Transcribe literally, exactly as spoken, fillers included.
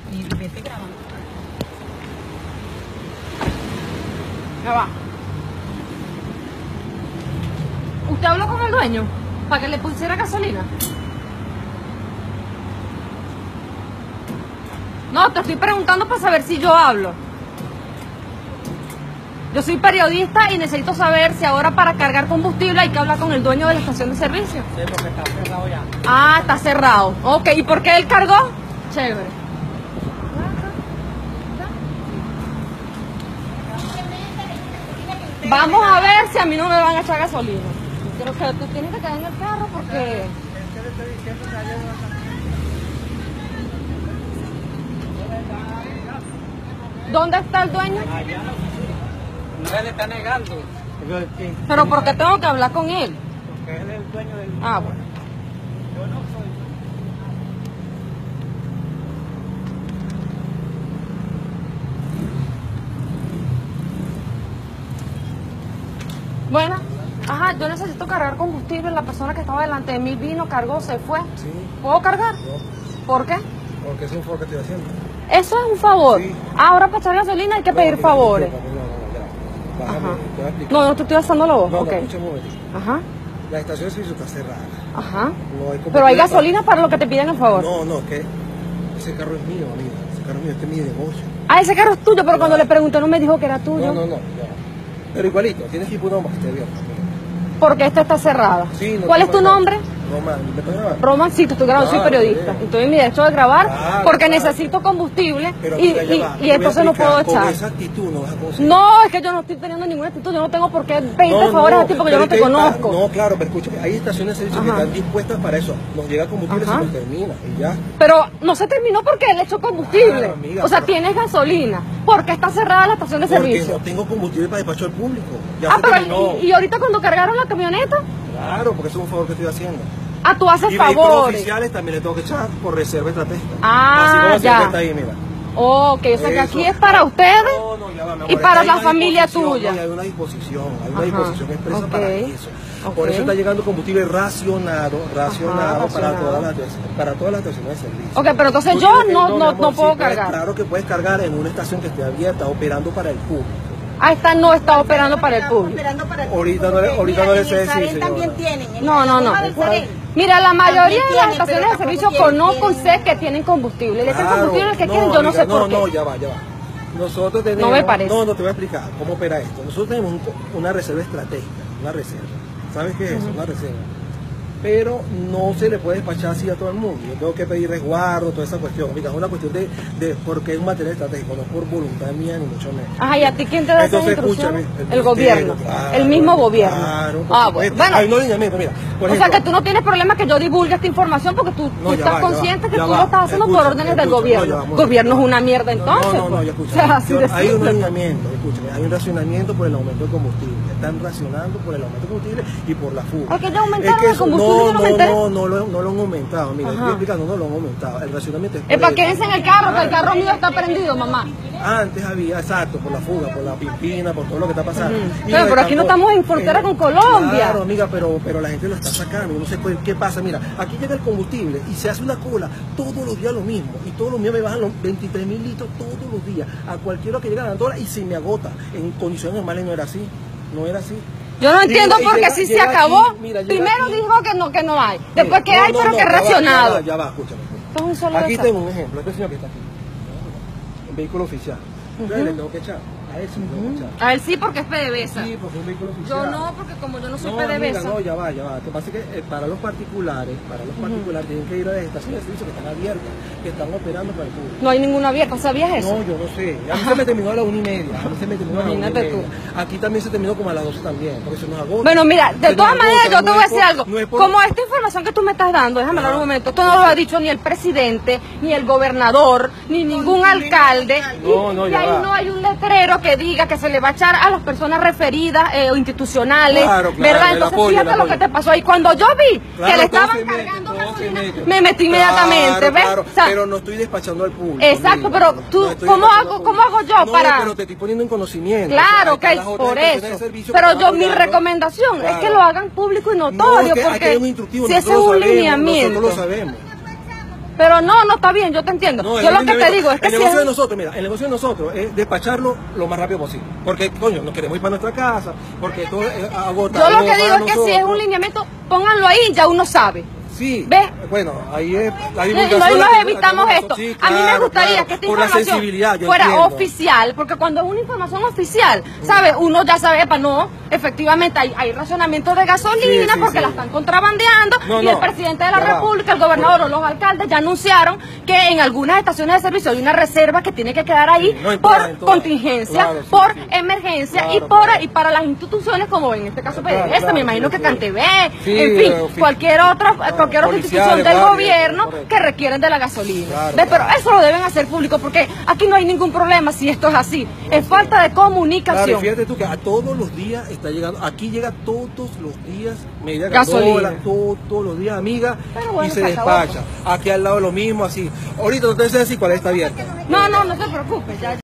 Y vete grabando. Ya va. ¿Usted habló con el dueño para que le pusiera gasolina? No, te estoy preguntando para saber si yo hablo. Yo soy periodista y necesito saber si ahora para cargar combustible hay que hablar con el dueño de la estación de servicio. Sí, porque está cerrado ya. Ah, está cerrado. Ok, ¿y por qué él cargó? Chévere. Vamos a ver si a mí no me van a echar gasolina. Creo que tú tienes que quedar en el carro porque... ¿Dónde está el dueño? Allá. No, él está negando. Pero ¿por qué tengo que hablar con él? Porque él es el dueño del... Ah, bueno. Yo no soy. Bueno, ajá, yo necesito cargar combustible. La persona que estaba delante de mí vino, cargó, se fue. Sí. ¿Puedo cargar? No, ¿Por qué? porque es un favor que estoy haciendo. Eso es un favor. Sí. Ahora para echar gasolina hay que No, pedir mira, favores. disculpa, no, no, no, ya. Bájame, Ajá. te voy a explicar. No, no te estoy alzando la voz. No, Ok. no, escucha un momentito. Ajá, La estación de servicio está cerrada. ajá. No hay combustible Pero hay para- gasolina para lo que te piden el favor. No, no, que ese carro es mío, amiga. Ese carro es mío, este es mi negocio. Ah, ese carro es tuyo, pero cuando le pregunté no me dijo que era tuyo. No, no, no, ya. Pero igualito, tienes que ir por una más, te digo. Porque esta está cerrada. Sí, no ¿Cuál te es tu imaginas. nombre? Román, ¿me puedes grabar? Roman, sí, te estoy grabando, soy Claro, periodista. sí. Estoy en mi derecho de grabar Claro, porque claro. necesito combustible Pero y, mira, ya y- va, y te voy a entonces no explicar, puedo con echar. esa actitud no vas a conseguir. No, es que yo no estoy teniendo ninguna actitud, yo no tengo por qué pedirte No, favores no, a ti porque pero yo no es te que- conozco. No, claro, pero escúchame, hay estaciones de servicio que Ajá. están dispuestas para eso. Nos llega combustible y se Ajá. nos termina y ya. Pero no se terminó porque él echó combustible. Claro, amiga, o sea, pero- tienes gasolina. ¿Por qué está cerrada la estación de Porque servicio? no tengo combustible para despacho al público. Ya Ah, se pero terminó. y, y ahorita cuando cargaron la camioneta, Claro, porque eso es un favor que estoy haciendo. ah, tú haces Y vehículos favores. oficiales también le tengo que echar por reserva estratégica. Ah, Así como ya. se está ahí, mira. Ok, o sea que Eso. aquí es para ustedes No, no, ya va, mi amor, y para está ahí la una familia disposición, tuya. no, hay una disposición, hay una Ajá, disposición expresa ok, para eso. Por ok. eso está llegando combustible racionado, racionado, Ajá, para, racionado. todas las, para todas las estaciones de servicio. Ok, pero entonces Tú yo tienes que- no- mi no- amor, no puedo sí, puedes- cargar. Claro que puedes cargar en una estación que esté abierta, operando para el público. Ah, esta no está operando para el público. Esperando para el Ahorita no le- público, ahorita porque no le mira, sé en el decir, Sarén también señora. tienen. en No, la no, no. Loma del Sarén. Mira, la mayoría de las tienen, estaciones pero de tampoco servicio tienen- conozco y sé tienen- que tienen combustible. Le echan Claro, combustible al que quieren, yo no sé amiga, por qué. No, no, ya va, ya va. Nosotros tenemos... No me parece. No, no, te voy a explicar cómo opera esto. Nosotros tenemos un- una reserva estratégica, una reserva. ¿Sabes qué es eso? Una reserva. Pero no se le puede despachar así a todo el mundo. Yo tengo que pedir resguardo, toda esa cuestión. Amiga, es una cuestión de, de porque es un material estratégico, no es por voluntad mía ni mucho menos. Ajá, ¿y a ti quién te da esa Entonces, instrucción? escúchame. El, ministerio, gobierno. claro, el mismo gobierno. Claro, por Ah, bueno. supuesto. Bueno, Hay un lineamiento, mira. Por o sea ejemplo, que tú no tienes problema que yo divulgue esta información porque tú, No, tú ya estás va, ya va, consciente que ya tú va. lo estás haciendo por Escucha, órdenes del escucha, gobierno. no, ya va, muy Gobierno bien. es una mierda No, entonces. No, no, no, pues. ya O escucha. sea, así Yo- de hay un simple. lineamiento, escúchame, hay un racionamiento por el aumento del combustible. Están racionando por el aumento del combustible y por la fuga. ¿Es que ya aumentaron el eso- combustible? Yo No, no me no, enteré. no, no, lo, no lo han aumentado. Mira, Ajá. estoy explicando, no lo han aumentado. El racionamiento es por Epa, eso. quédense en el carro, que el carro mío está prendido, mamá. Antes había, exacto, por la fuga, por la pimpina, por todo lo que está pasando. Ujú. Y Claro, pero aquí no estamos en frontera con Colombia. Claro, amiga, pero, pero la gente lo está sacando. Yo no sé qué, qué pasa. Mira, aquí llega el combustible y se hace una cola todos los días lo mismo. Y todos los días me bajan los veintitrés mil litros todos los días. A cualquiera que llega a la dólar y se me agota. En condiciones normales no era así. No era así. Yo no entiendo Y por qué llega- sí se llega acabó. aquí, mira, llega Primero aquí. dijo que no, que no hay. Después Mira, que no, hay, no, pero no, que ya va, racionado. Ya va, ya va, escúchame. Esto es un solo Aquí desastre. tengo un ejemplo, este señor que está aquí. Un vehículo oficial. Entonces le tengo que echar. A él sí le tengo que echar. A él sí porque es PDVSA. Sí, porque es un vehículo oficial. Yo no, porque como yo no soy No, amiga, PDVSA. no, ya va, ya va. Lo que pasa es que eh, para los particulares, para los particulares tienen que ir a las estaciones de servicio que están abiertas, que están operando para el público. No hay ninguna abierta, ¿sabías eso? No, yo no sé. A mí se me terminó a las una y media. A mí se me terminó a las una y Imagínate tú. media. Aquí también se terminó como a las doce también, porque se nos agota. Bueno, mira, de Se nos todas agota, maneras yo te no voy a es decir por- algo. no es por- Como esta información que tú me estás dando, déjame hablar un Ajá. momento, esto no lo ha dicho ni el presidente, ni el gobernador, ni ningún alcalde. Y, No, no, y ya ahí va. no hay un letrero que diga que se le va a echar a las personas referidas eh, o institucionales, Claro, claro, ¿verdad? el Entonces apoyo, fíjate el lo que apoyo. te pasó ahí. Cuando yo vi que Claro, le estaban todo se mete, cargando todo se gasolina, mete. me metí inmediatamente, Claro, ¿ves? claro, O sea, pero no estoy despachando al público. Exacto, amiga. pero tú, No estoy ¿cómo despachando hago- al cómo hago yo no, para- pero te estoy poniendo en conocimiento. claro, O sea, ok, las otras por estaciones de eso. servicio Pero que yo, están mi apoyando, recomendación es claro. que lo hagan público y No, notorio, es que aquí porque hay un instructivo, si ese es nosotros un lo sabemos, lineamiento. Nosotros lo sabemos. Pero no, no está bien, yo te entiendo. No, yo el lo que te negocio- digo es que el si negocio es- de nosotros, mira, el negocio de nosotros es despacharlo lo más rápido posible. Porque, coño, nos queremos ir para nuestra casa, porque todo es agotador. yo lo que digo para es que si es nosotros. un lineamiento, pónganlo ahí, ya uno sabe. Sí, ¿Ves? bueno, ahí es la Y divulgación. nos la- evitamos la- esto. sí, A mí me claro, gustaría claro, que esta por la información sensibilidad, yo fuera entiendo. oficial, porque cuando es una información oficial, ¿sabe? Uno ya sabe, epa, no, efectivamente hay, hay racionamiento de gasolina Sí, sí, porque sí. la están contrabandeando No, y no, el presidente de la ya va. República, el gobernador o los alcaldes ya anunciaron que en algunas estaciones de servicio hay una reserva que tiene que quedar ahí Sí, no en por todas, en todas. contingencia, Claro, sí, por sí. emergencia y Claro, por claro. y para las instituciones como en este caso Claro, PDVSA, claro, me imagino sí, que sí. CanTV, Sí, en fin, eh, cualquier otra, cualquier otra policiales, institución del guardias, gobierno correcto. que requieren de la gasolina. Claro, ¿Ves? claro. Pero eso lo deben hacer público porque aquí no hay ningún problema si esto es así. Es falta de Claro, y comunicación. fíjate tú que a todos los días está llegando, aquí llega todos los días media Gasolina. gasola, todo- todos los días, amiga, Pero bueno, y se se acabó, despacha. Aquí al lado lo mismo, así. Ahorita no te sé decir cuál está abierta. No, no, no te preocupes. Ya,